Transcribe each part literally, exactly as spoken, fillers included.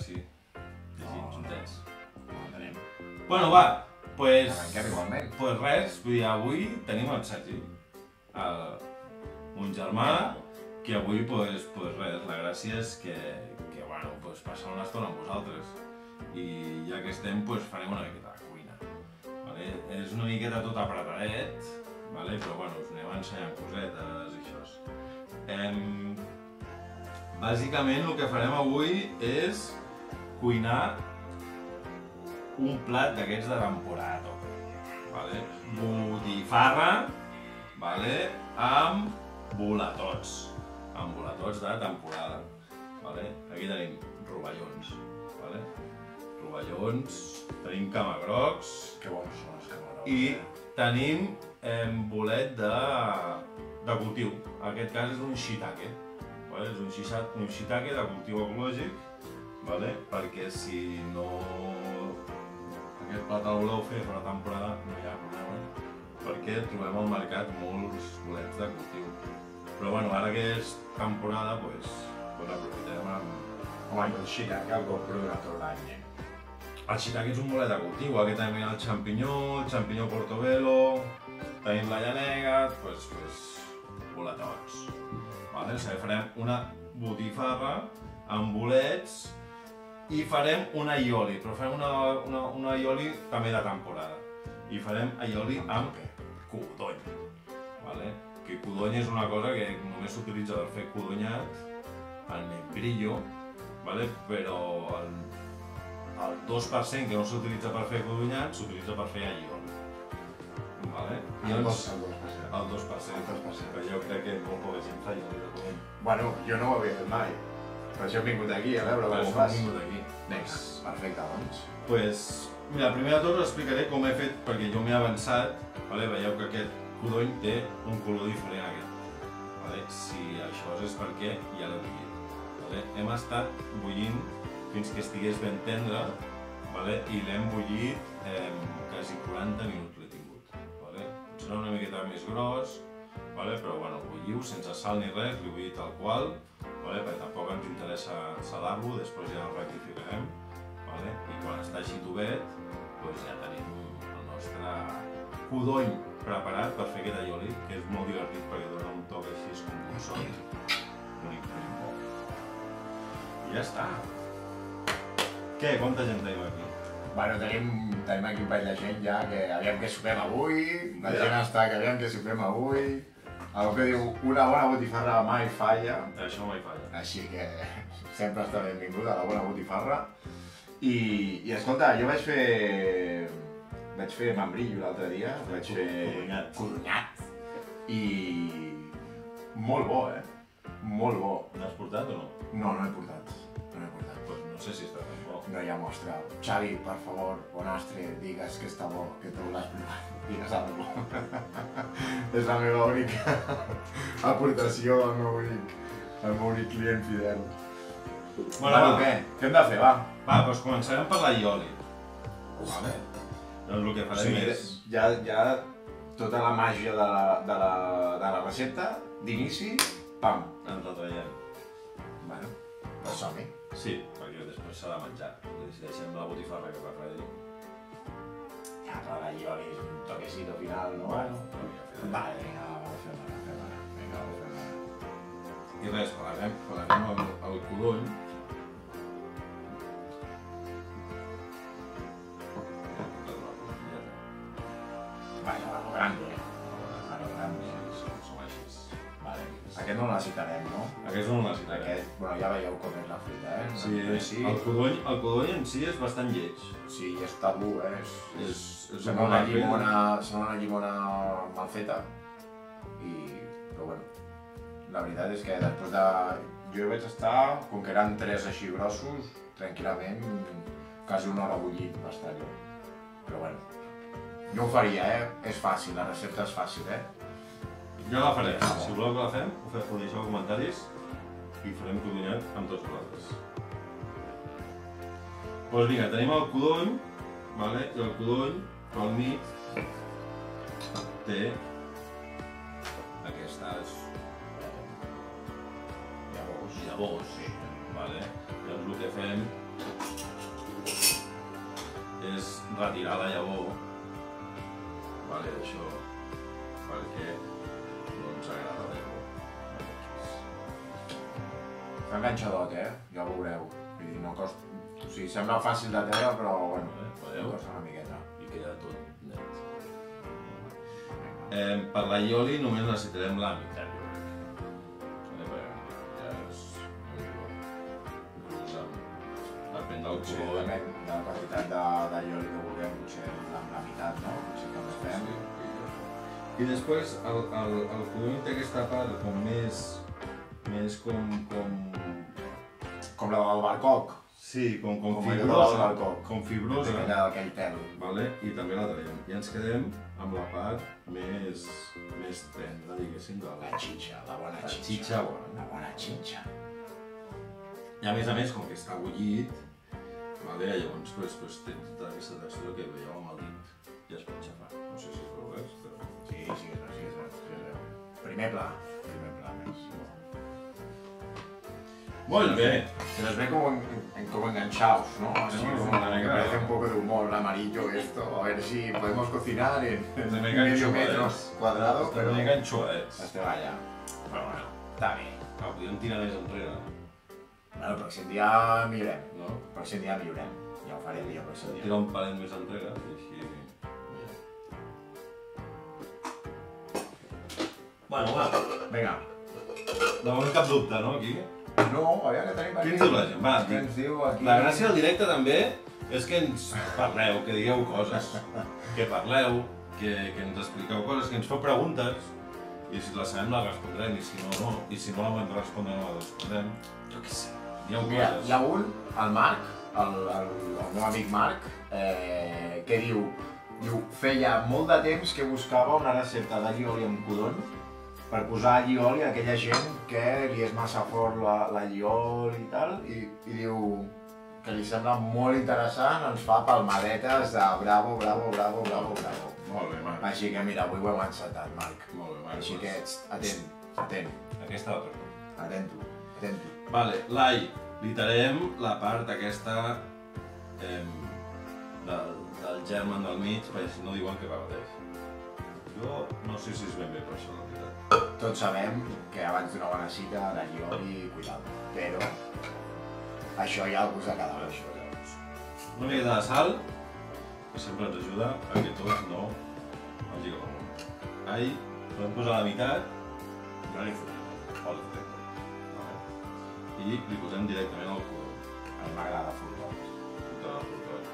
sí. Llegim juntets. Anem. Bueno, va, pues... Arrenquem igualment. Pues res, vull dir, avui tenim el Sergi, un germà, que avui, pues, pues res, la gràcia és que, que bueno, pues passar una estona amb vosaltres. I ja que estem, pues farem una miqueta de cuina. Vale? És una miqueta tot apretadet, vale? Però bueno, us anem ensenyant cosetes i això. Em... Bàsicament el que farem avui és cuinar un plat d'aquests de temporada, vale? Botifarra, vale? Amb boletots, amb boletots de temporada. Vale? Aquí tenim rovellons, vale? rovellons, tenim camagrocs, que bons són els camarots. I tenim eh, bolet de, de cultiu. En aquest cas és un shiitake. Vale? És un, shisha, un shiitake de cultiu ecològic, vale? Perquè si no aquest plat el voleu fer per la temporada no hi ha problema, perquè trobem al mercat molts bolets de cultiu. Però bueno, ara que és temporada, doncs, doncs aprofitem amb... Home, el shiitake el compro durant tot l'any. El shiitake és un bolet de cultiu, aquí tenim el xampinyó, el xampinyó portobello, tenim la llanega, doncs, doncs, boletots. Vale? O sigui, farem una botifarra amb bolets i farem un aioli, però farem una, una, un aioli també de temporada. I farem aioli amb codony. Vale? Que codony és una cosa que només s'utilitza per fer codonyat, el membrillo, vale? Però el, el dos per cent que no s'utilitza per fer codonyat s'utilitza per fer aioli. Vale? I El doncs, dos per cent. el dos per cent. El dos per cent. Però jo crec que molt poca gent fa aioli de codony. Bueno, jo no ho havia fet mai. Per això hem vingut aquí, a veure Per com ho això fas. hem vingut aquí. Vinga, perfecte, doncs. Pues, mira, primer de tot us explicaré com he fet, perquè jo m'he avançat, vale? Veieu que aquest codony té un color diferent a aquest. Vale? Si això és perquè ja l'he bullit. Vale? Hem estat bullint fins que estigués ben tendre, vale? I l'hem bullit eh, quasi quaranta minuts l'he tingut. Vale? Serà una miqueta més gros, vale? Però bueno, bulliu sense sal ni res, l'he bullit tal qual, vale? Perquè tampoc ens interessa salar-lo, després ja el rectificarem. Vale? I quan està així tubet, doncs ja tenim el nostre codony preparat per fer aquest aioli, que és molt divertit perquè dona un toc així com un son bonic, bonic bo. I ja està. Què? Quanta gent tenim aquí? Bueno, tenim, tenim aquí un parell de gent ja que aviam què sopem avui, la Ja. gent està que aviam què sopem avui, algú que diu una bona botifarra mai falla, Això mai falla. així que sempre està benvinguda la bona botifarra. I, i escolta, jo vaig fer... vaig fer membrillo l'altre dia, vaig fer... Codonyat. Codonyat. I... molt bo, eh? Molt bo. L'has portat o no? No, no he portat. No he portat. Pues no sé si està tan bo. No hi ha mostra. Xavi, per favor, Bonastre, digues que està bo, que tu l'has provat. Digues alguna cosa. És la meva única aportació al meu únic, al meu únic client fidel. Bueno, Bueno, va. què? Què hem de fer, va? Va, doncs començarem per l'aioli. Vale? Doncs el que O farem sigui, és... ja, ja tota la màgia de la, de la, de la recepta, d'inici, pam. Ens la traiem. Bueno, doncs som-hi. Sí, perquè després s'ha de menjar. Si deixem la botifarra que va fredi. Ja, però la llioli és un toquecito final, no? Bueno, però ja fem. Vale, vinga, va, fem ara, fem ara. Vinga, va, fem ara. I res, pelarem, pelarem el, el codony. Vale, va, lo grande. Va, lo grande. Som, som així. Vale. Aquest no el necessitarem, no? Aquest no el necessitarem. Aquest, bueno, ja veieu com és la fruita, eh? Sí, sí. el codony, el codony en si és bastant lleig. Sí, és tabú, eh? És, És, és sembla una llimona, sembla una llimona mal feta. I, però bueno, la veritat és que després de... Jo vaig estar, com que eren tres així grossos, tranquil·lament, quasi una hora bullint va estar jo. Però bueno, no ho faria, eh? És fàcil, la recepta és fàcil, eh? Jo la faré. Si voleu que la fem, ho, fe, ho deixeu a comentaris i farem codonyat amb tots vosaltres. Doncs vinga, tenim el codony, vale? I el codony, pel mig, té aquestes Llavors, llavors, vale? Llavors el que fem retirar la llavor, vale, d'això, perquè no ens agrada la llavor. Està enganxadot, eh? Ja ho veureu. Vull dir, no costa... O sigui, sembla fàcil de treure, però, bueno, Veieu? costa una miqueta. I queda tot net. Eh, per la ioli només necessitarem la meitat, jo crec. Vale, perquè ja és molt igual. Usem. Depèn del Potser color. depèn de la quantitat de, de ioli que vulguem, potser amb la meitat, no? Potser que ens fem. I després el, el, el codony té aquesta part com més... més com... com... Com la del barcoc. Sí, com, com, Com allò fibrosa, del balcó. com fibrosa, Aquella d'aquell tel. vale? I també la traiem. I ens quedem amb la part més, més tendra, diguéssim, de La la, xitxa, la bona la xitxa. xitxa bona. La bona xitxa. I a més a més, com que està bullit, vale? Llavors pues, pues, té tota aquesta textura que veieu amb el dit i es pot xafar. No sé si ho veus, però... Sí, sí, sí, sí, sí, sí. Primer pla. Primer pla més. Molt bé! Se nos ve como, en, como enganchados, ¿no? Así Sí, como sí, me sí, parece claro. un poco de humor amarillo esto. A ver si podemos cocinar en, en Se me medio engancho, metro eh. cuadrado, Estem pero una mica enxuadets. este vaya. Però bueno, Està bé. ah, podríem tirar més enrere, Bueno, el pròxim dia millorem. no? El pròxim dia millorem. Ja ho farem jo el pròxim dia. Tirar un palet més enrere i així... Bueno, va. Vinga. De moment cap dubte, no, aquí? No, aviam que tenim aquí. Què ens diu la gent? Va, Què ens diu aquí? La gràcia del directe també és que ens parleu, que digueu coses, que parleu, que, que ens expliqueu coses, que ens feu preguntes i si la sabem la respondrem i si no, no. I si no la volem respondre no la respondrem. Jo què sé, dieu Mira, coses. hi ha un, el Marc, el, el, el meu amic Marc, eh, que diu, diu, feia molt de temps que buscava una recepta d'allioli amb codony per posar allioli a aquella gent que li és massa fort la, la allioli i tal, i, i diu que li sembla molt interessant, ens fa palmadetes de bravo, bravo, bravo, bravo, bravo. Molt bé, Marc. Així que mira, avui ho hem encetat, Marc. Molt bé, Marc. Així que ets atent, atent, Aquesta va per tu. atent-ho, atent-ho. Vale, Lai, li tarem la part aquesta eh, del, del germen del mig, perquè si no diuen que repeteix. Jo no sé si és ben bé per això, la veritat. Tots sabem que abans d'una bona cita l'allioli, cuidado, però això ja el gust de cada un. Una miqueta de sal, que sempre ens ajuda a que tot no vagi cap amunt. Ai, podem posar la meitat, Jo li fotré. o li fotem tot. Vale. I li posem directament al codony. A mi m'agrada futbol. Tota la fruita.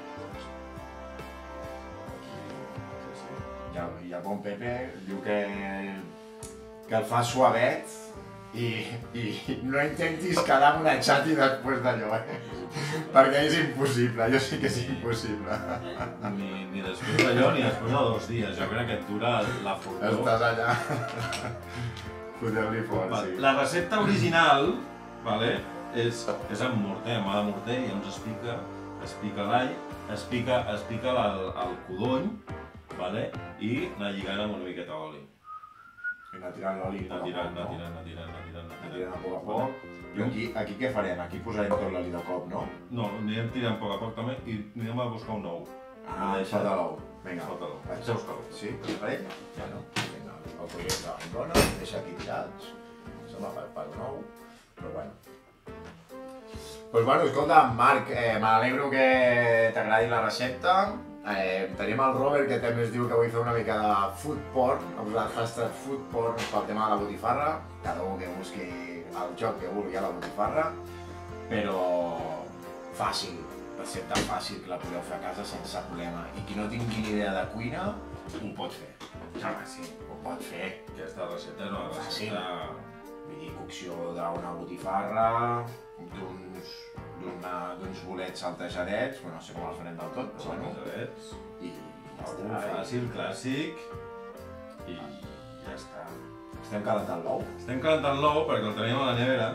Sí, sí. I el, i el bon Pepe diu que, que el fa suavet i, i no intentis quedar amb una xati després d'allò, eh? Perquè és impossible, jo sí que és impossible. Ni, ni després d'allò ni després de dos dies. Jo crec que et dura la furgó. Estàs allà fotent-li fort, Va, sí. la recepta original, vale, és, és amb morter, amb mà de morter, i llavors es pica, es pica l'all, es pica, es pica el, el codony, vale, i anar lligant amb una miqueta d'oli. I anar tirant l'oli a Anar poc a tirant, poc, anar no? tirant, anar tirant, anar tirant, Anar anar tirant a tirant. poc a poc. I aquí, aquí què farem? Aquí posarem tot l'oli de cop, no? No, anirem tirant a poc a poc també i anirem a buscar un ou. Ah, Deixa- sota l'ou. Vinga. Sota l'ou. Vaig. Deixa buscar-lo. Sí? Farem? Bueno, vinga. El projecte en dona, deixa aquí tirats. Sembla per, per un ou, però bueno. Pues bueno, escolta, Marc, eh, m'alegro que t'agradi la recepta. Eh, tenim el Robert, que també es diu que vull fer una mica de food porn, ha posat hashtag food porn pel tema de la botifarra. Cada un que busqui el joc que vulgui a la botifarra, però fàcil, recepta fàcil que la podeu fer a casa sense problema. I qui no tingui ni idea de cuina, ho pot fer. Home, sí, ho pot fer. Aquesta recepta és una Fàcil. recepta... Vull dir, cocció d'una botifarra, d'uns d'una- d'uns bolets saltejadets, bueno, no sé com els farem del tot, però bueno, Saltejadets. i Un fàcil, clàssic, i ja està. estem calentant l'ou. Estem calentant l'ou perquè el tenim a la nevera.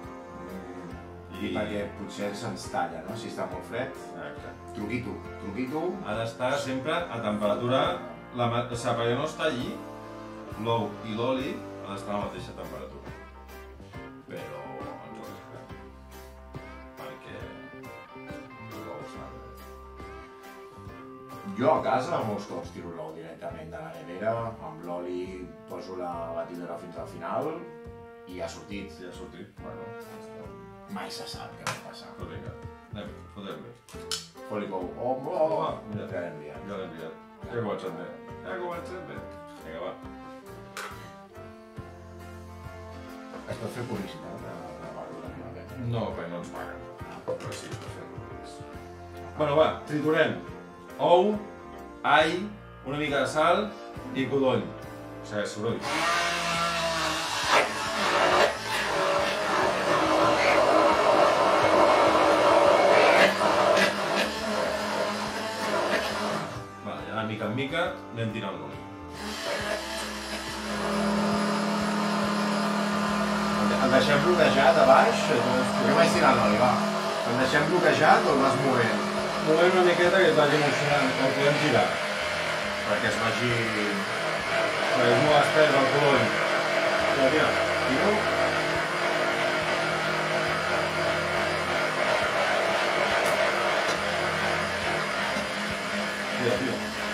I perquè potser se'ns talla, no? Si està molt fred. Exacte. Truquito, truquito. Ha d'estar sempre a temperatura... La, ma- o sigui, perquè no es talli, l'ou i l'oli ha d'estar a la mateixa temperatura. Però ens ho arrisquem. Perquè l'ou s'ha de... Jo a casa molts cops tiro l'ou directament de la nevera, amb l'oli poso la batidora fins al final i ha sortit. Ja ha sortit. Bueno, ja està. Mai se sap què va passar. Però vinga, anem, fotem-li. Foli pou. Oh, oh, Oh, oh. va, mira, Ja l'he enviat. ja l'he enviat. Ja ha començat bé. Ja ha començat bé. Vinga, va. Es pot fer publicitat de la verdura, no? No, perquè no ens paguen. Però sí, per fer-ho. Bueno, va, triturem. Ou, all, una mica de sal i codony. O sigui, soroll. Vale, ja de mica en mica anem tirant l'oli. El deixem bloquejat a baix? Jo vaig tirant l'oli, va. El deixem bloquejat o el vas movent? Movem una miqueta que es vagi mocionant, el podem girar. Perquè es vagi... Perquè és molt espès el codony. Mira, mira, tiro. Tira, tira.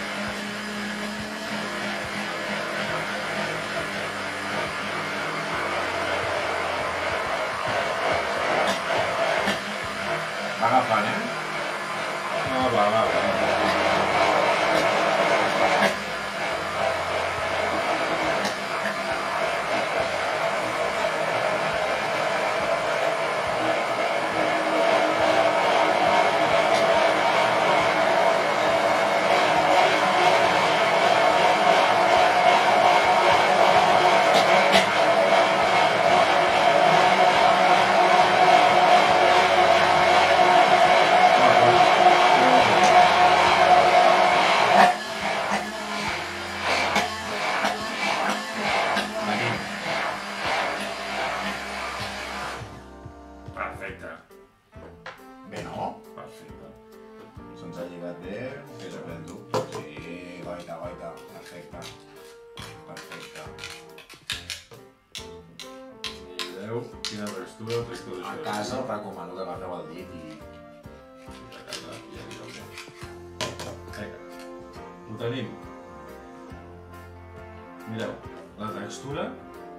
Va agafant, eh? Ah, va, va, va. Perfecte. Bé, no? Perfecte. Se'ns ha lligat bé. Què és aquest tu? Sí, goita, goita. Perfecte. Perfecte. Mireu quina textura, textura. A casa us recomano que agafeu el dit i... A casa ja direu bé. Vinga. Ho tenim. Mireu, la textura...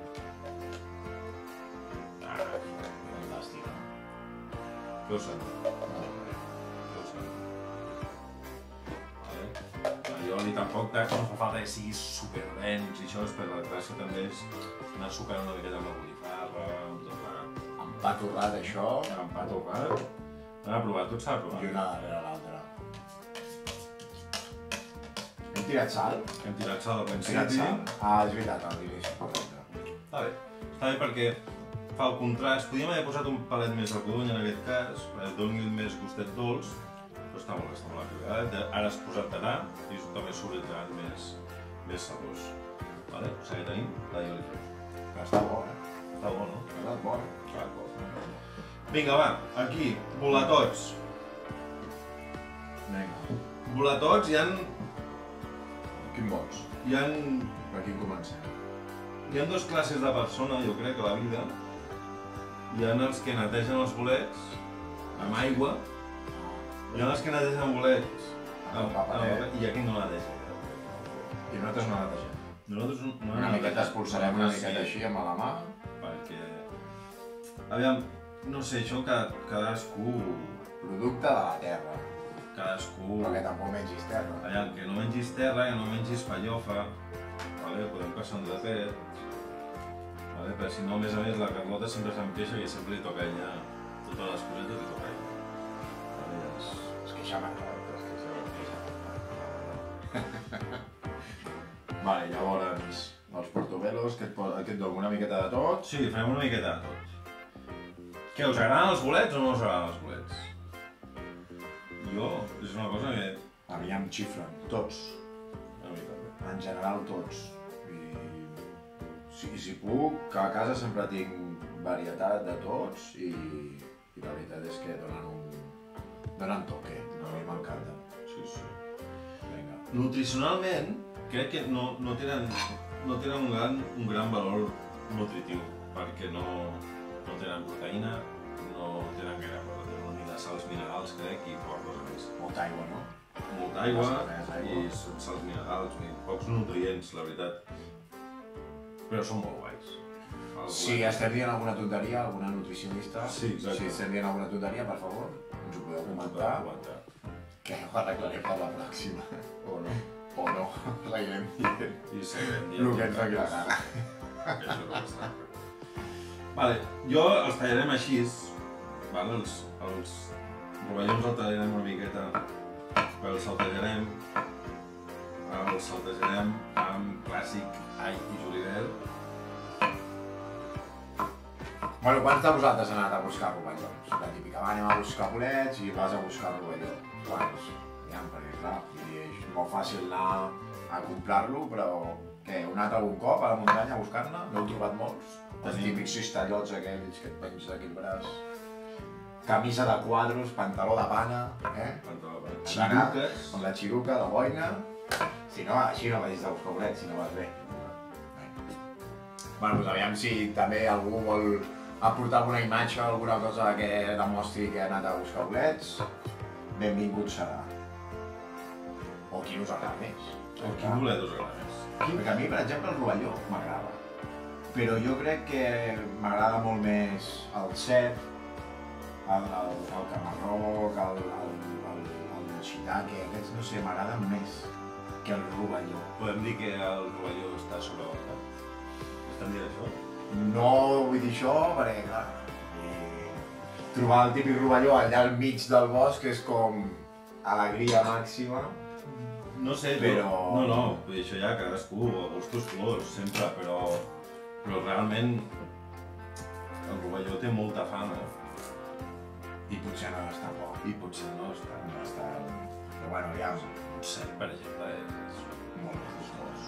Ah, Fantàstica. què us sembla? Què us sembla? Vale. L'oli tampoc no fa falta que sigui superdens i això és per la gràcia també és anar sucant una miqueta amb la botifarra, amb tot plegat. Amb pa torrat, això. Amb pa torrat. Anem a provar, tot s'ha de provar. I una darrere l'altra. Hem tirat sal? Hem tirat sal al Hem tirat principi. sal? Ah, és veritat, a l'inici, correcte. Està bé. Està bé perquè fa el contrast. Podríem haver posat un palet més de codony en aquest cas, perquè doni més gustet dolç, però està molt bé, està molt equilibrat. Ara has posat d'anar i també surt el gelat més, més sabós. Vale? O sigui que tenim la ioli. Però està bo, eh? Està bo, no? Ha estat bo. Està bo. Vinga, va, aquí, boletots. Vinga. Boletots hi ha... Quin vols? Hi ha... Per quin comencem? Hi ha dues classes de persona, jo crec, a la vida. Hi ha els que netegen els bolets amb aigua, hi ha els que netegen bolets amb paper i hi ha qui no netegen. I nosaltres no netegem. Nosaltres no Una miqueta expulsarem una miqueta així amb la mà. Perquè... Aviam, no sé, això que cadascú... Producte de la terra. Cadascú... Però que tampoc mengis terra. Aviam, que no mengis terra, que no mengis pallofa, vale? Podem passar un drapet, vale? Però si no, a més a més, la Carlota sempre se'n queixa i sempre li toca a ella totes les cosetes li toca a ella. Vale, doncs... Es queixa m'agrada, es queixa m'agrada. Vale, llavors, els portobelos, que et, po que et dono una miqueta de tot. Sí, farem una miqueta de tot. Què, us agraden els bolets o no us agraden els bolets? Jo, és una cosa que... A mi em xifren, tots. A mi també. En general, tots. I si, si puc, que a casa sempre tinc varietat de tots i, i la veritat és que donen un... donen toque. A mi m'encanta. Sí, sí. Vinga. Nutricionalment, crec que no, no tenen, no tenen un, gran, un gran valor nutritiu, perquè no, no tenen proteïna, no tenen gaire cosa, tenen ni de sals minerals, crec, i poca cosa més. Molta aigua, no? molta aigua i són sals minerals, pocs nutrients, la veritat. Però són molt guais. Si estem dient alguna tonteria, alguna nutricionista, sí, exacte. Si estem dient alguna tonteria, per favor, ens ho podeu comentar, que ho arreglarem per la pròxima. O no. O no, seguirem dient. I seguirem dient. El que ens doni la gana. Que això no està. Vale, jo els tallarem així, vale? els, els rovellons els tallarem una miqueta, els saltejarem, els saltejarem amb clàssic all i julivert. Bueno, quants de vosaltres han anat a buscar rovellons? La típica, va, anem a buscar bolets i vas a buscar rovelló. Quants? Ja, perquè clar, és molt fàcil anar a comprar-lo, però què, heu anat algun cop a la muntanya a buscar-ne? N'heu trobat molts? Els típics cistellots aquells que et penges d'aquí el braç. Camisa de quadros, pantaló de pana, eh? Pantaló de pana. Xiruques. Amb la xiruca de boina. Si no, així no vagis a buscar bolets, si no vas bé. Bueno, doncs aviam si també algú vol aportar alguna imatge o alguna cosa que demostri que ha anat a buscar bolets, benvingut serà. O qui us agrada més. O quin bolet us agrada més. Perquè a mi, per exemple, el rovelló m'agrada. Però jo crec que m'agrada molt més el cep, el, el, el camarroc, el, el, el, el shiitake, aquests, no sé, m'agraden més que el rovelló. Podem dir que el rovelló està sobrevalorat? Estem dient això? No vull dir això perquè, clar, eh, trobar el típic rovelló allà al mig del bosc és com alegria màxima. No sé, però... No, no, vull dir, això ja cadascú, a gustos colors, sempre, però... Però realment el rovelló té molta fama. I potser no està bo. I potser no està... No està... Però bueno, ja... Un cep, per exemple, és... molt més gustós.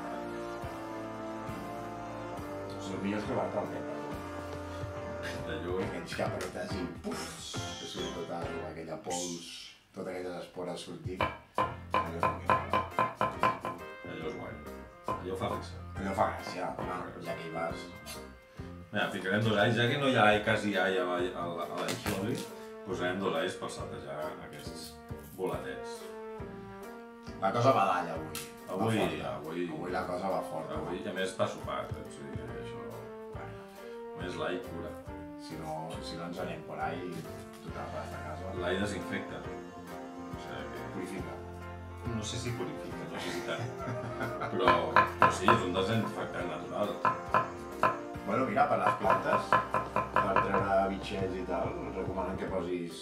El millor és trobar-te el pètal. D'allò... Aquells que apretes i puf! Que surt tota aquella pols, totes aquelles espores sortint. Allò és el millor. Allò és guai. Allò fa fixar. Allò fa gràcia, ja que hi vas. Mira, ficarem dos alls, ja que no hi ha quasi all a l'anxovi, posarem dos alls per saltejar aquests boletets. La cosa va d'all avui. Avui, avui... Avui la cosa va forta. Avui, a més, està sopat, eh? O sigui, això... Més l'all cura. Si no, si no ens anem por ahí, tu te'n vas de casa. L'all desinfecta. O sigui que... Purifica. No sé si purifica, no sé si tant. Però, però sí, és un desinfectant natural. Bueno, mira, per les plantes, per treure bitxets i tal, recomanen que posis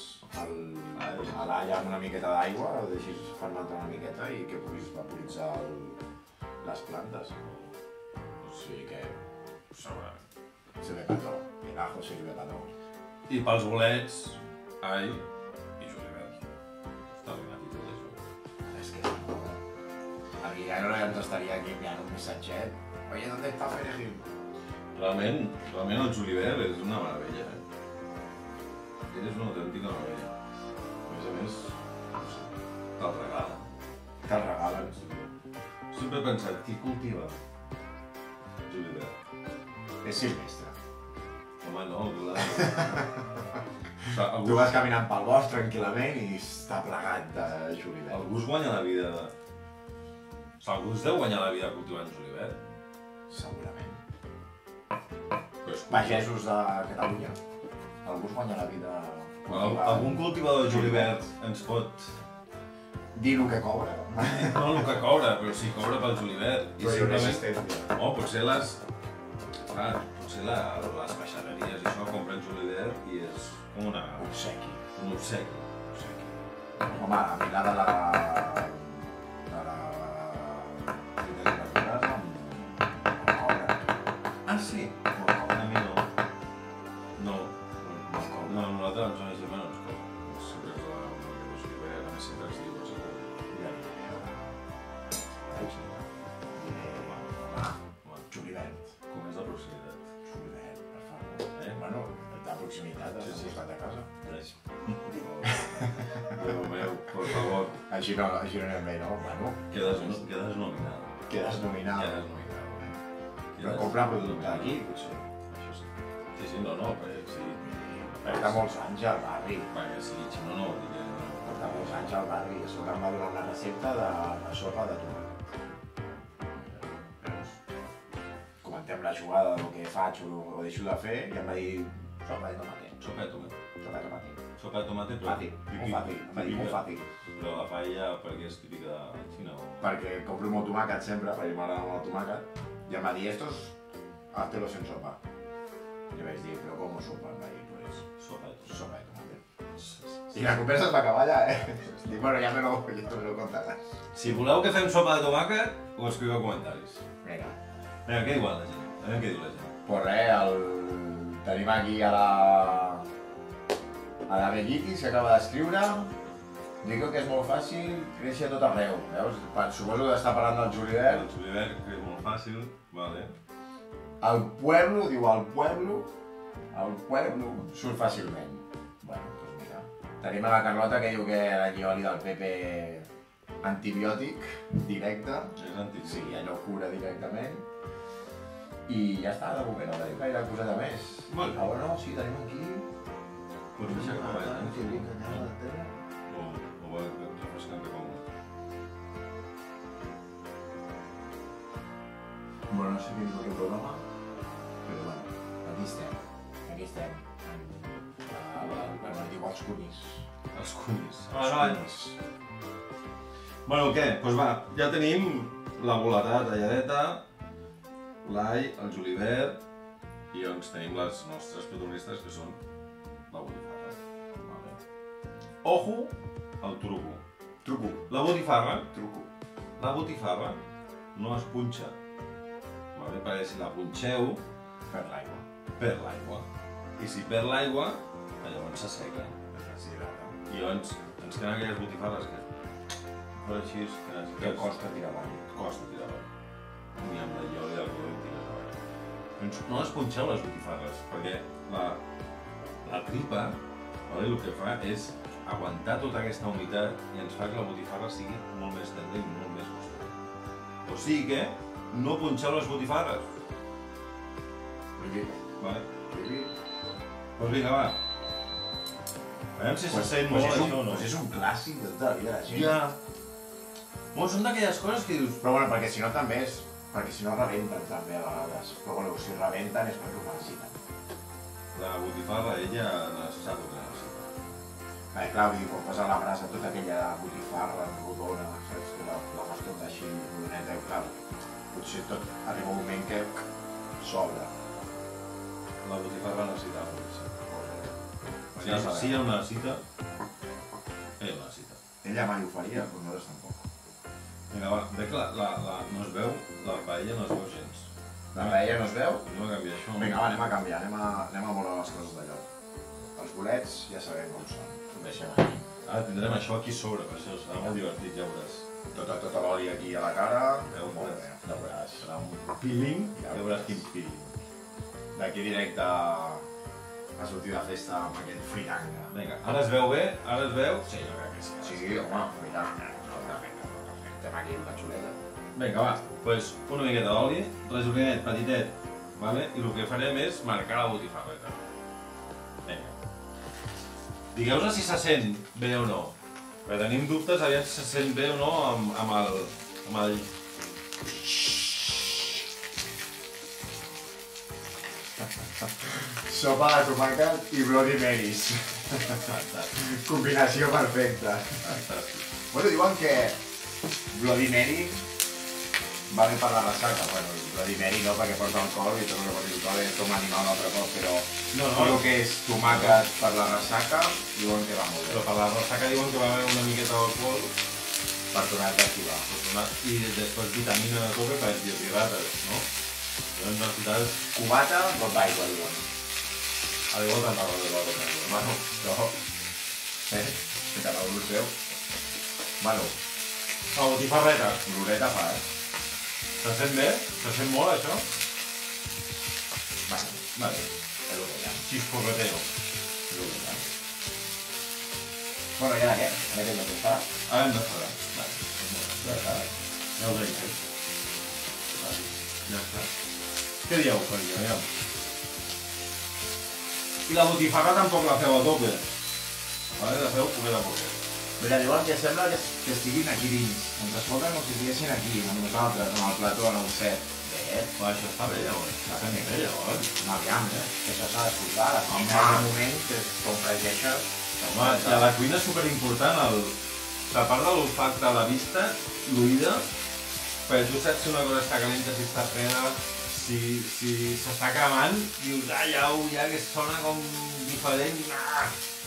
l'all amb una miqueta d'aigua, el deixis fermentar una miqueta i que puguis vaporitzar el, les plantes. O sigui que... Segurament. Se ve petó, el ajo sirve petó. I pels bolets, all i julivert. Està ben i tot això. És que no... El Guillermo ja ens estaria aquí enviant un missatget. Oye, ¿dónde está Perejil? Realment, realment el julivert és una meravella, eh? És una autèntica meravella. A més a més, no sé, te'l regalen. Te'l regalen. Sempre he pensat, qui cultiva julivert? És silvestre. Home, no, clar. O sigui, algú, Tu vas caminant pel bosc tranquil·lament i està plegat de julivert. algú es guanya la vida... O sigui, algú es deu guanyar la vida cultivant julivert. Segurament. Però és Pagesos de Catalunya. Algú es guanya la vida... Al, algun cultivador de julivert ens pot... dir el que cobra. No el que cobra, però sí cobra pel julivert. I simplement... Oh, potser les... Clar, potser la, les peixateries i això compren julivert i és com una... Obsequi. un obsequi. Obsequi. Home, a mi la de la... de la... de les verdures amb... amb cobra. Ah, sí? Amb cobra. A mi no. No. No, no, nosaltres ens zones germanes ens cobra. Sempre és la... una julivert, a més sempre ens diu que segur. Ja diré, home. Diré, home, julivert. Com és la proximitat? Julivert, per favor. Eh? Bueno, de proximitat, Sí, al sí. costat de casa. Res. Déu meu, por favor. Així no, així no anem bé, no? Bueno, Quedes, no, quedes nominat. quedes nominat. Quedes nominat. Però comprar producte d'aquí, potser. Això sí. Sí, sí, no, no, perquè sí. Porta molts anys al barri. Perquè sí, si no, no, diré no. Porta molts anys anys al barri i a sobre em va donar una recepta de, de sopa de tomàquet. Veus? Comentem la jugada del que faig o, o deixo de fer i em va dir sopa de tomàquet. Sopa de tomàquet. Sopa de tomàquet. Sopa de tomàquet, però... Fàcil, molt fàcil, em va dir molt fàcil. Però la paella perquè és típica de Xina o... Perquè compro molt tomàquet sempre, perquè m'agrada molt el tomàquet, i em va dir, estos, háztelos en sopa. I vaig dir, però com sopa? Em va dir, pues, Sopa de tomàquet. sopa de tomàquet. I la conversa es va acabar allà, eh? Dic, bueno, ja me lo, ja me lo contaràs. Si voleu que fem sopa de tomàquet, ho escriveu a comentaris. Vinga. Vinga, què diu la gent? A veure què diu la gent. Pues res, el... tenim aquí a la... a la Bellitis, que acaba d'escriure. Dic que és molt fàcil, créixer a tot arreu, veus? Suposo que està parlant del julivert. El julivert, que és molt fàcil, vale. El pueblo, diu el pueblo, el pueblo surt fàcilment. Bueno, doncs mira. Tenim a la Carlota que diu que la llioli del Pepe antibiòtic directe. És antic. Sí, allò cura directament. I ja està, de moment no tenim gaire coseta més. Molt bé. Ah, bueno, sí, tenim aquí... Pues deixa que va, Un eh? xilín que anem a la tele. O, o va refrescant cap amunt. Bueno, no sé quin és el programa, però bueno, aquí estem. Aquí estem. Ah, bueno, diu els cunis. Els cunis. Els cunis. Bueno, què? Doncs pues va, ja tenim la boletada talladeta, l'all, el julivert, i doncs tenim les nostres protagonistes, que són la botifarra. Vale. Ojo al truco. Truco. La botifarra, Truco. la botifarra no es punxa. Vale? Perquè si la punxeu, Per l'aigua. perd l'aigua. I si perd l'aigua, llavors s'asseca. Sí, claro. I llavors ens queden aquelles botifarres que... Per així és que... Que costa tirar avall. Costa tirar avall. Ni amb la llioli del codony tires avall. Doncs no les punxeu les botifarres, perquè la, la tripa, vale, el que fa és aguantar tota aquesta humitat i ens fa que la botifarra sigui molt més tendra i molt més gustera. O sigui que no punxeu les botifarres. Prohibit. Vale? Prohibit. Doncs vinga, va. A veure si se sent Pues molt és un, això o no. pues és un clàssic de tota la vida, sí. Ja. Bueno, són d'aquelles coses que dius... Però bueno, perquè si no també és... Perquè si no rebenten també a vegades. Però bueno, si rebenten és perquè ho necessiten. La botifarra, ella sap el que necessita. Perquè clar, vull dir, quan posa a la brasa tota aquella botifarra rodona, saps? Que la, la fas tot així, rodoneta, i clar, potser tot arriba un moment que s'obre. La botifarra necessita molt. Si, Ja sabem. si ella ho necessita, ella ho necessita. Ella mai ho faria, però nosaltres tampoc. Vinga, va, veig que la, la, la, no es veu, la paella no es veu gens. La paella no es veu? Anem a canviar això. Vinga, va, anem a canviar, anem a, anem a moure les coses d'allò. Els bolets ja sabem com són. Ho deixem aquí. Ara tindrem això aquí sobre, per això serà molt divertit, ja veuràs. Tota, tota l'oli aquí a la cara. Ja ho Molt veuràs. bé, ja veuràs. Serà un peeling, Ja ja veuràs quin peeling. D'aquí directe a sortir de festa amb aquest fritanga. Vinga, ara es veu bé? Ara es veu? Sí, jo crec que sí. Sí, home, fritanga. Perfecte, perfecte. Estem aquí amb la xuleta. Vinga, va, doncs una miqueta d'oli, resorrinet, petitet, vale? I el que farem és marcar la botifarreta. Vinga. Digueu-nos si se sent bé o no. Perquè tenim dubtes aviam si se sent bé o no amb, amb el... amb el... Sopa de tomàquet i Bloody Marys. Fantàstic, Combinació perfecta. fantàstic. Bueno, diuen que Bloody Mary va bé per la ressaca. Bueno, Bloody Mary no, perquè porta alcohol i tot el que porta alcohol és com animar un altre cop, però No, tot no, el que és tomàquet per la ressaca diuen que va molt però bé. per la ressaca diuen que va haver una miqueta d'alcohol Per tornar-te a activar. i després vitamina de tope per deshidrates, no? Llavors necessites... Cubata, got d'aigua, diuen. A l'igual tanta roda de l'hora. Bueno, no. Eh? Que cada un el seu. Bueno, La botifarreta. l'oreta fa, eh? Se sent bé? Se sent molt, això? Bueno, Vale. és l'oreta. Chisporretero. És l'oreta. Bueno, ja què? Ara què hem de fer? Ara hem de fregar. Vale. Doncs molt bé. Ja està. Ja ho tenim fet. Vale. Ja està. Què dieu, faria? Aviam. I la botifarra tampoc la feu a tope. Vale? La feu poquet a poquet. Mira, diuen que sembla que, que estiguin aquí dins. Ens escolten com si estiguessin aquí, amb nosaltres, amb el plató, en el set. Bé, Però això està bé, llavors. Està bé, llavors. no, aviam, eh? Que això s'ha d'escoltar. Home. En aquell moment que com fregeixes... Home, i a la cuina és superimportant el... A part de l'olfacte de la vista, l'oïda, perquè tu saps si una cosa està calenta, si està freda, si si s'està cremant, dius, ah, ja, ja, que sona com diferent, ah!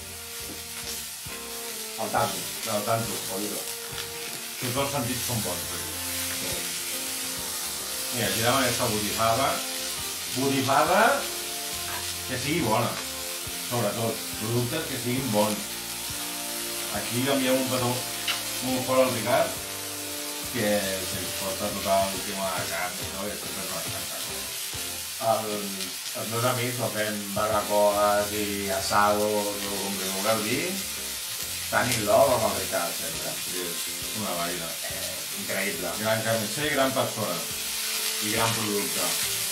El tanto. Del tanto. Oïdo. Tots els sentits són bons. Sí. Mira, girem aquesta botifarra. Botifarra que sigui bona, sobretot. Productes que siguin bons. Aquí enviem un petó molt fort al Ricard, que ens porta tot el tema de carn i no? I després no és tanta cosa. El, els meus amics no fem barbacoas i asados o com que vulgueu dir. Estan in love amb el Ricard sempre. Sí, és una vaina. Eh, increïble. Gran carnisser i gran persona. I gran producte.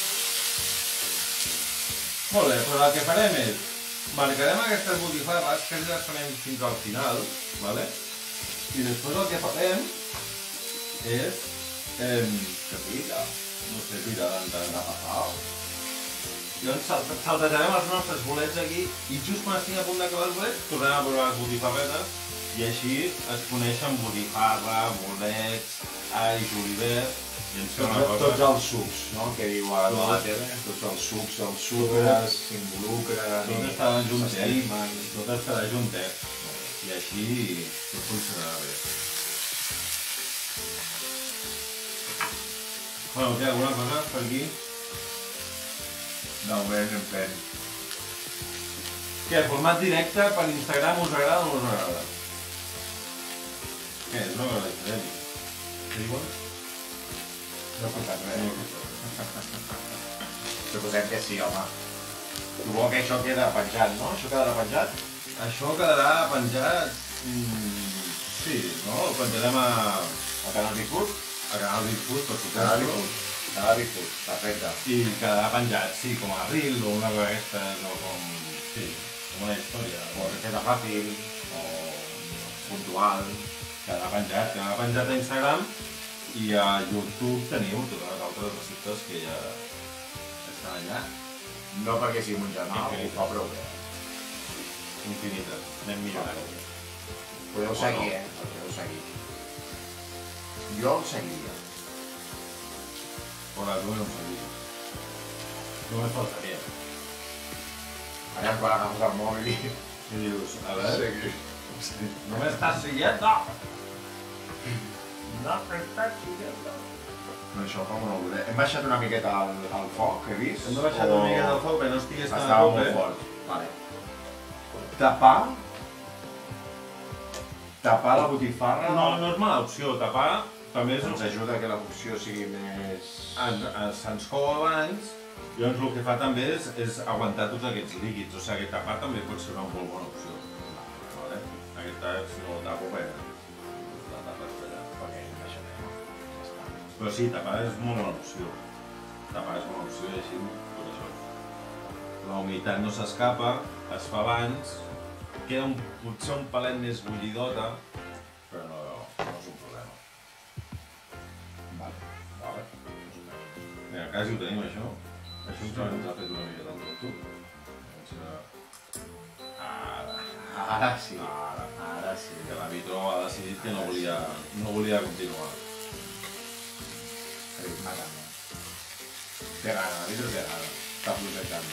Molt bé, però el que farem és marcarem aquestes botifarres, que les farem fins al final, ¿vale? I després el que farem és... Eh, Que pica. no sé, tira, d'entrar. Tapajao. Llavors sal- saltejarem els nostres bolets aquí i just quan estigui a punt d'acabar els bolets tornem a provar les botifarretes i així es coneixen botifarra, bolets, all, julivert i ens fa una Tots, cosa... tots els sucs, no? Que diu a la Tots. tele. Tots els sucs, els sucres, s'involucren... Tot estarà juntet, s'estimen. tot estarà juntet i així tot funcionarà bé. Bueno, té alguna cosa per aquí? De moment en fem. Què, format directe per Instagram us agrada o no us agrada? Què, és una cosa diferent. Què diuen? No ha passat No, res. Suposem que sí, home. Suposo que això queda penjat, no? Això quedarà penjat? Això quedarà penjat... Mm, sí, no? Ho penjarem a, Al canal Bigfoot? a Canal Bigfoot, per Canal suposo. Bigfoot. Canal Bigfoot, perfecte. I quedarà penjat, sí, com a reel o una cosa aquesta, no com... Sí, com una història. O receta fàcil, o puntual. Quedarà penjat, quedarà penjat a Instagram i a YouTube teniu totes les altres receptes que ja estan allà. No perquè sigui un germà, ho Infinites. fa prou bé. Infinites, anem millorant. Podeu O seguir, no. eh? El podeu seguir. Jo el seguiria. Però tu no em sabies. Només faltaria. Allà quan agafes el mòbil i... I dius, a veure... Seguir. No m'estàs siguiendo! No m'estàs siguiendo! No, això fa molt voler. Hem baixat una miqueta al, al foc, he vist? Hem baixat una mica del foc perquè no estigués tan a Estava tope. molt fort. Vale. Tapar... Tapar la botifarra... No, no és mala opció, tapar també és... Ens ajuda a que la cocció sigui més... En, en, se'ns cou abans, llavors el que fa també és, és aguantar tots aquests líquids, o sigui que tapar també pot ser una molt bona opció. Vale? Aquesta, si no ho tapo, bé, la tapes per allà. Ok, baixarem. Ja està. Però sí, tapar és molt bona opció. Tapar és bona opció i així, tot això. La humitat no s'escapa, es fa abans, queda un, potser un palet més bullidota, però no, no és un problema. Vale. Vale. Mira, quasi ho tenim, això. Això ens ha fet una mica del tot. Ara, Ara sí. ara. Ara sí. Que la Vitro ha decidit que no volia, no volia continuar. Ritme també. Té gana, la Vitro té gana. Està projectant.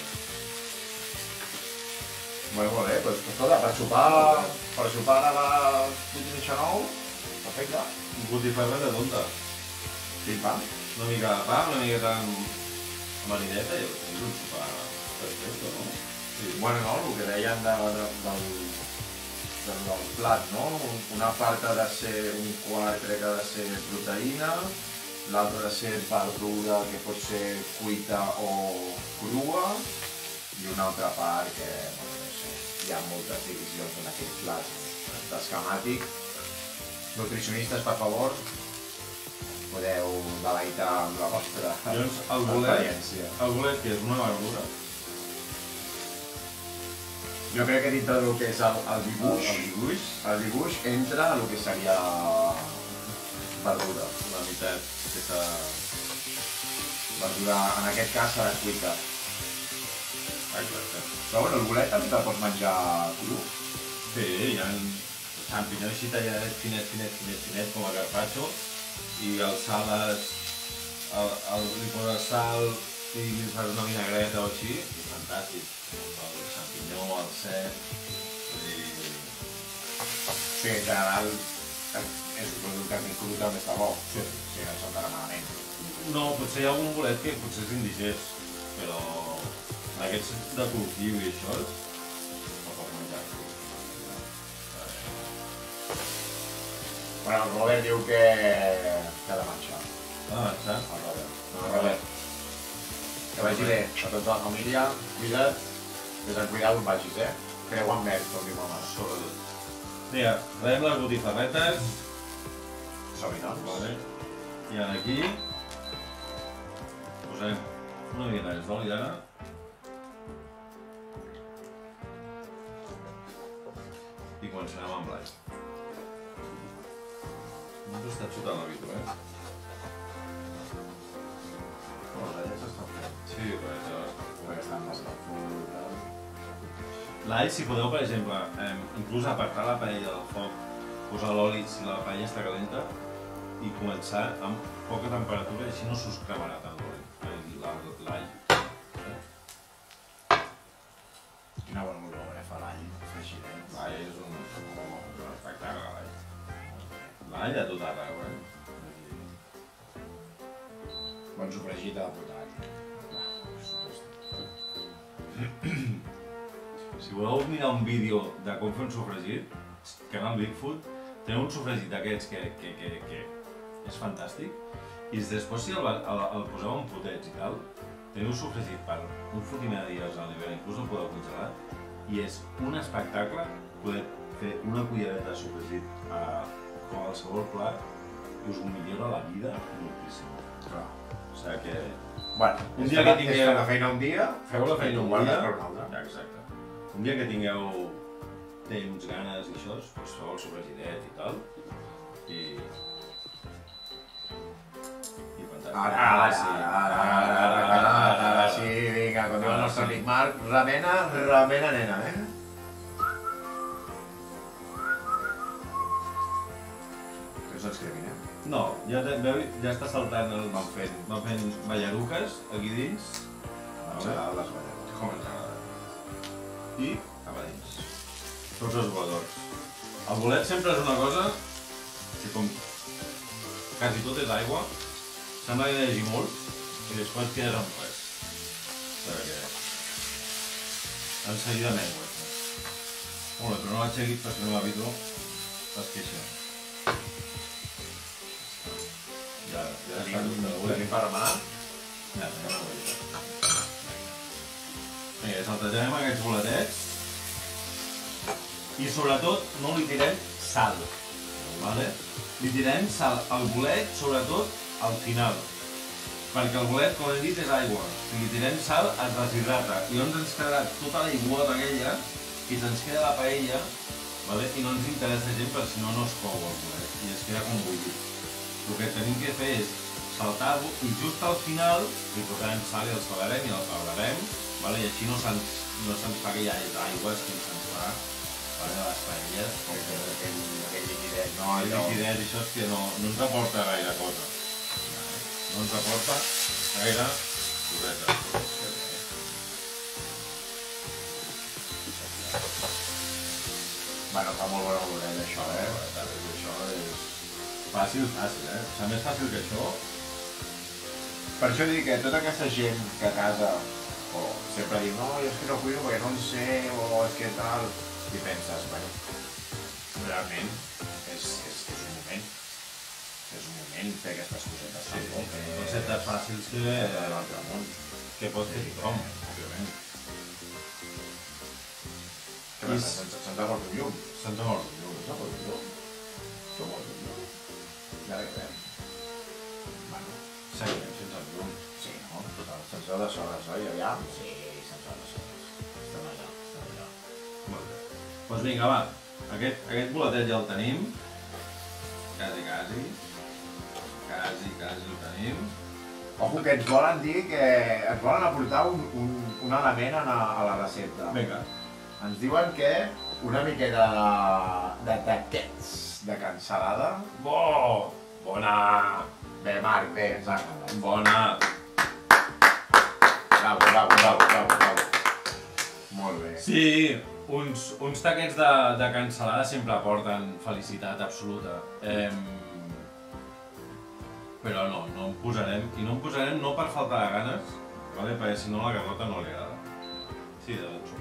Molt, molt bé, doncs escolta, per sopar, per sopar ara a les vuit i mitja nou, perfecte. Un botifarra de tonta. Pim-pam. Una mica de pa, una miqueta amb amanideta i és un sopar perfecte, no? Sí. Bueno, no, el que deien de, de, del, del, del plat, no? Una part ha de ser, un quart crec que ha de ser proteïna, l'altra ha de ser verdura que pot ser cuita o crua, i una altra part que, bueno, no sé, hi ha moltes divisions en aquest plat d'esquemàtic. Nutricionistes, per favor, podeu deleitar amb la vostra Llavors, el bolet, experiència. el bolet que és una verdura, Jo crec que dintre del que és el, el dibuix, El dibuix, el dibuix entra el que seria verdura. la meitat que s'ha... Verdura, en aquest cas serà cuita. Exacte. Però bueno, el bolet també te'l pots menjar cru. Sí, hi ha xampinyó així talladet, finet, finet, finet, finet, com a carpaccio, i el sales, el, el, li poses sal i li fas una vinagreta o així, i fantàstic. El xampinyó, el cep, i... Sí, en general, és un producte que cru també està bo. Sí, sí, no se'n dona malament. No, potser hi ha algun bolet que potser és indigest, però aquests de cultiu i això, no pot menjar. Bueno, el Robert diu que, que ha de marxar. Ah, saps? El Robert. El Robert. Que vagi bé a tota la família, cuida't, des de cuidar on vagis, eh? Creu en mèrit, com diu ma mare. Sobretot. Mira, traiem les botifarretes, Som-hi, doncs. vale? I ara aquí posem una mica més d'oli ara. I començarem amb l'all. No ens està xutant la vitu, eh? No, els allets estan fent. Sí, però ja... Perquè estan massa fruta. L'all, si podeu, per exemple, eh, inclús apartar la paella del foc, posar l'oli si la paella està calenta i començar amb poca temperatura i així no s'us cremarà tant l'oli, l'all. Quina bona olor, eh, fa l'all, fregidets. L'all és un, un espectacle, l'all. L'all a tot arreu, eh? Bon sofregit a la puta all. Si voleu mirar un vídeo de com fer un sofregit, canal Bigfood, teniu un sofregit d'aquests que, que, que, que és fantàstic, i després si el, el, el poseu en potets i tal, teniu sofregit per un fotiment de dies al nivell, inclús el podeu congelar, i és un espectacle poder fer una cullereta de sofregit a qualsevol plat i us ho millora la vida moltíssim. Clar. O sigui que... Bueno, Un dia que tingueu... és fer la feina un dia, Feu la feina un guardes dia... per un altre. Ja, exacte. Un dia que tingueu temps, ganes i això, doncs feu el sofregidet i tal, i... i fantàstic. Ara, ara, sí, ara, ara, ara, ara, ara, sí, vinga, com diu el nostre amic Marc, remena, remena, nena, eh? Que se'ns cremin, eh? No, ja, te, veu, ja està saltant el... Van fent, van fent ballaruques aquí dins. van gelar les balleres. Com ens agrada. I cap a dins. Tots els voladors. El bolet sempre és una cosa que com quasi tot és aigua, sembla que hi hagi molt i després quedes amb res. Perquè en seguida m'aigua. Molt bé, però no l'aixequis perquè no l'habito es queixa. Ja, ja està tot de bolet. Tenim per remar? Ja, ja no ho veig. Vinga, saltejarem aquests boletets i sobretot no li tirem sal, vale? Li tirem sal al bolet, sobretot al final, perquè el bolet, com he dit, és aigua. Si li tirem sal es deshidrata i llavors ens quedarà tota l'aigua d'aquella i se'ns queda la paella, vale? I no ens interessa gent perquè si no no es cou el bolet i es queda com bullit. El que tenim que fer és saltar-lo i just al final li posarem sal i el salarem i el pebrarem, vale? I així no se'ns no se fa aquella aigües que se'ns fa, vale? A les paelles, com que Aquell, aquell liquidet, no? el liquidet i això és que no, no ens aporta gaire cosa. No ens aporta gaire coseta. Bueno, fa molt bona oloreta això, eh? Això és fàcil, fàcil, eh? O sigui, més fàcil que això. Per això dic que tota aquesta gent que a casa o sempre diu no, jo és que no cuino perquè no en sé, o és que tal... I penses, bueno, realment és, és, és un moment. És un moment fer aquestes cosetes. Sí, tampoc, eh, conceptes fàcils que, de l'altre món. que pot fer tothom, òbviament. Què passa? Se'ns se'ns ha mort un llum. Se'ns ha mort un llum. Se'ns ha mort un llum. Se'ns ha mort un llum. I ara què fem? Bueno, Seguirem sense el llum. sí, no? Se'ns ha de soles, oi? Aviam? Sí, se'ns ha de soles. Estem allà, estem allà. Doncs vinga, va. Aquest, aquest bolatet ja el tenim. Quasi, quasi. Quasi, quasi el tenim. Ojo, que ens volen dir que ens volen aportar un, un, un element a la, a la recepta. Vinga. Ens diuen que una miqueta de, de taquets de cansalada. Bo! Bona! Bé, Marc, bé, ens ha agradat. Bona! Bravo, bravo, bravo, bravo, bravo. Molt bé. Sí, uns, uns taquets de, de cansalada sempre aporten felicitat absoluta. Eh, però no, no en posarem, i no en posarem no per falta de ganes, vale? Perquè si no la Carlota no li agrada. Sí, de dotze.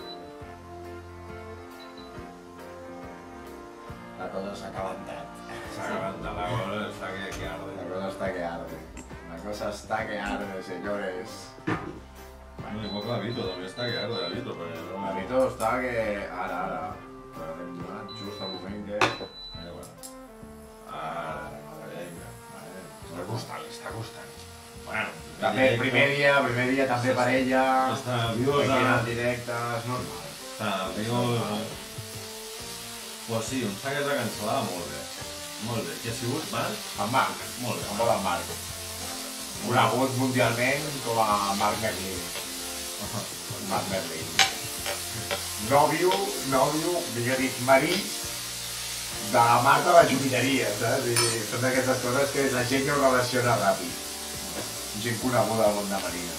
La cosa s'ha calentat. S'ha calentat, la cosa està que, que arde. La cosa està que arde. La cosa està que arde, señores. Bueno, igual que la Vito, també està que arde la Vito, perquè no... La Vito està que... Ara, ara. Però l'hem donat just al moment que... Mira, bueno. Ara, vinga. Està costant, li està costant. Bueno, També primer dia, primer dia també per ella. Està nerviosa. En directe, és normal. Està nerviosa. Pues sí, un saquet de cansalada molt bé. Molt bé. Qui ha sigut, Marc? En Marc. Molt bé. En bon en Marc. Conegut mundialment com a Marc Merlin. Marc Merlin. Nòvio, nòvio, millor dit, marit de la Marta de la Jumilleria, saps? I són d'aquestes coses que la gent que ho relaciona ràpid. Gent coneguda al món de Marina.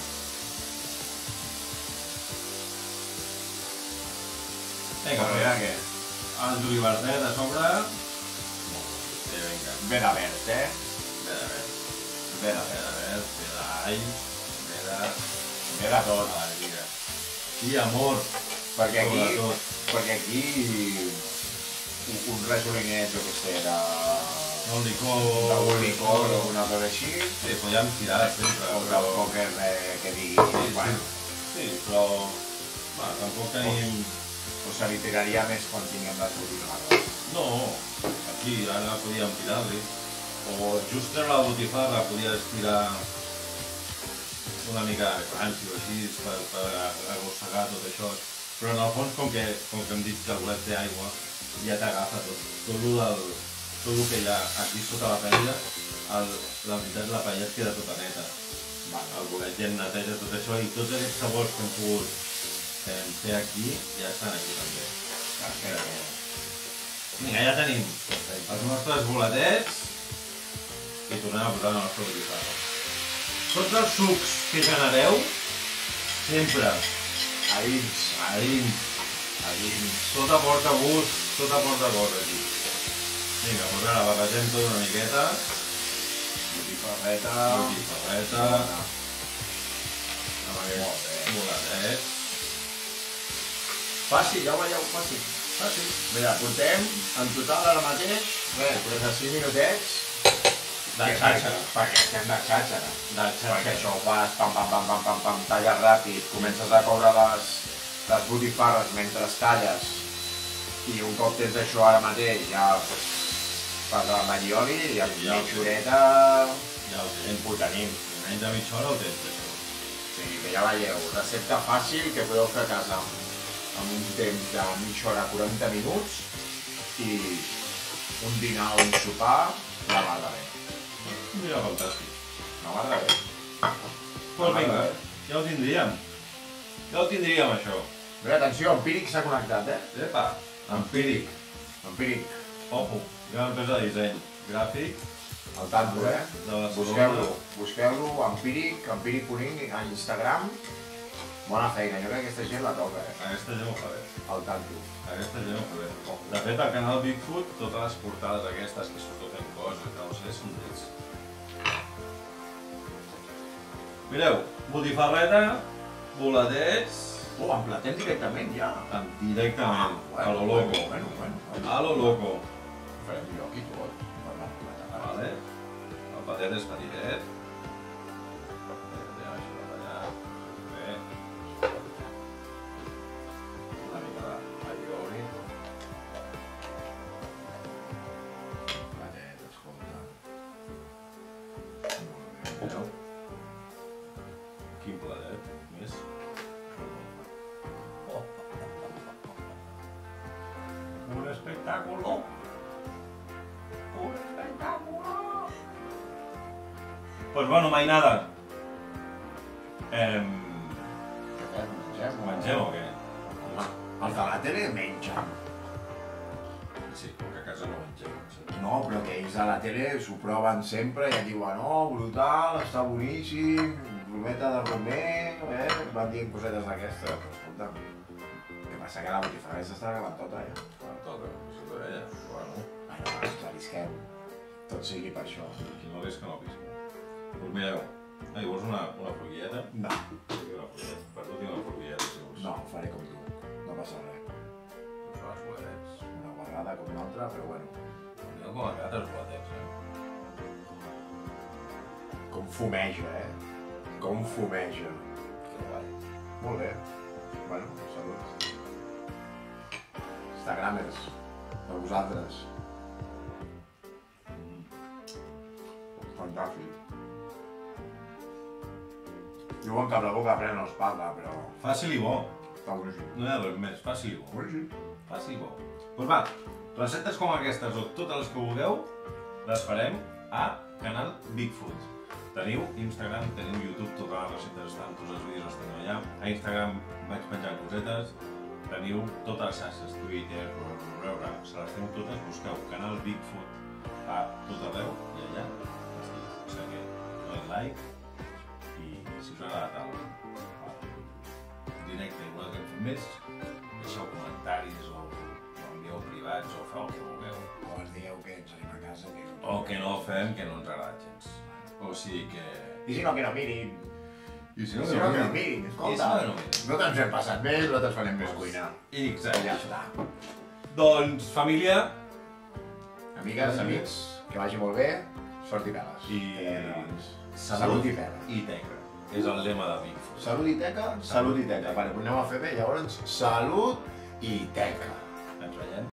Vinga, A veure què? el julivertet a sobre. Sí, vinga. Ve de verd, eh? Ve de verd. Ve de Ve verd. de verd, ve d'all, ve de... Ve de tot. alegria. I amor, Perquè aquí, sobretot. perquè aquí un, un resolinet, jo què sé, de... Un licor... d'un licor o una cosa així, Sí, podíem tirar sempre, o del pòquer eh, que digui, Sí, bueno, sí, però... Va, tampoc tenim... o se li tiraria més quan tinguem les botifarres. No, aquí ara podíem tirar-li. O just treure la botifarra podies tirar una mica de cranci o així per, per arrossegar tot això. Però en el fons, com que, com que hem dit que el bolet té aigua, ja t'agafa tot. Tot el, del, tot el que hi ha aquí sota la paella, el, la veritat la paella es queda tota neta. Vale. El bolet ja en neteja tot això i tots aquests sabors que hem pogut eh, fer aquí ja estan aquí també. Perfecte. Vinga, ja tenim els nostres boletets i tornem a posar la nostra botifarra. Tots els sucs que genereu, sempre A dins, a dins, a dins. tot aporta gust, tot aporta coses aquí. Vinga, doncs ara barregem tot una miqueta, Botifarreta. botifarreta, amb aquests boletets. Fàcil, ja ho veieu, fàcil. Fàcil. Mira, portem en total ara mateix, res, quaranta-cinc minutets. De Que xàxera. Perquè estem de xàxera. De Perquè xàxera. això ho fas, pam, pam, pam, pam, pam, pam, talles ràpid, comences a coure les, les botifarres mentre talles i un cop tens això ara mateix ja fas el allioli i amb Ja ho mitja horeta Ja ho tens. ho tenim. Menys de mitja hora ho tens, això. O sigui que ja veieu, recepta fàcil que podeu fer a casa amb un temps de mitja hora, quaranta minuts i un dinar o un sopar la mar de bé. Mira, fantàstic. La mar de bé. Doncs vinga, ja ho tindríem. Ja ho tindríem, això. Bé, atenció, Empíric s'ha connectat, eh? Epa, empíric. Empíric, Ojo, gran empresa de disseny gràfic al tanto, eh? de Barcelona. Busqueu-lo, busqueu-lo, Empíric, Empíric Puning a Instagram. Bona feina, jo crec que aquesta gent la toca, eh? Aquesta gent ho fa bé. Al tanto. Aquesta gent ho fa bé. De fet, al canal Bigfoot, totes les portades aquestes que surten fent coses, que no sé, són d'ells. Mireu, botifarreta, boletets, Oh, emplatem directament ja. en directament, a lo loco. Bueno, bueno, bueno. A lo loco. Farem lloc i tot. Per l'empletar. Vale. El patet és petitet. Ja, això va allà. Bé. Una mica d'allioli. Patet, escolta. Veieu? Quin platet, més. Pues bueno, mainada. Em... Què fem? Mengem? Mengem o què? Home, els de la tele mengen. Sí, perquè a casa no mengem. No, però que ells a la tele s'ho proven sempre i et diuen oh, brutal, està boníssim, brometa de romer, eh? Van dient cosetes d'aquestes, però escolta'm, què passa que la botifarra s'està acabant tota, ja? Bueno, tota, això de ella, bueno. Bueno, ens arrisquem, tot sigui per això. Qui no ves que no pisca. Doncs mireu, ai, vols una, una forquilleta? No, Tinc una forquilleta, per tu tinc una forquilleta, si vols. no, faré com tu, no passa res. Doncs fa els boletets. Una guarrada com l'altra, però bueno. Mireu com han quedat els boletets, eh? Com fumeja, eh? Com fumeja. Que guai. Molt bé. Bueno, salut. Instagramers, de vosaltres. Fantàstic. Diuen que amb la boca pren no es parla, però Fàcil i bo. està boníssim. No hi ha res més, fàcil i bo. Boníssim. Fàcil i bo. Doncs va, receptes com aquestes o totes les que vulgueu, les farem a canal Bigfood. Teniu Instagram, teniu YouTube, totes les receptes estan, tots els vídeos els teniu allà. A Instagram vaig penjant cosetes, teniu totes les xarxes, Twitter, veure, se les teniu totes, busqueu canal Bigfood a tot arreu i allà estic. O sigui que doneu like i si us ha agradat el, el directe i voleu que en fem més, deixeu comentaris o, o envieu privats o feu el que vulgueu. O ens dieu que ens anem a casa, que... O que no fem, que no ens agrada gens. O sigui que... I si no, que no mirin. I Si no, que no mirin. Escolta, I si no, que no mirin. no ens hem passat bé, nosaltres farem més cuina. I Exacte. ja està. Doncs, família, Amigues, amics, que vagi molt bé, sort i peles. i... Salut i pela. I teca. És el lema de Bigfood. Salut i teca? Salut i teca. Vale, doncs anem a fer bé, llavors, salut i teca. Ens veiem.